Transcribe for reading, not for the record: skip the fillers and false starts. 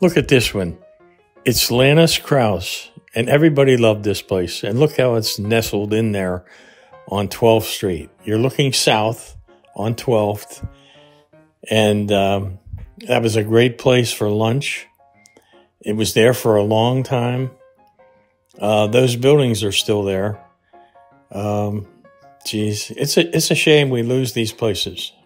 Look at this one. It's Lanos Kraus, and everybody loved this place. And look how it's nestled in there on 12th Street. You're looking south on 12th, and that was a great place for lunch. It was there for a long time. Those buildings are still there. Geez, it's a shame we lose these places.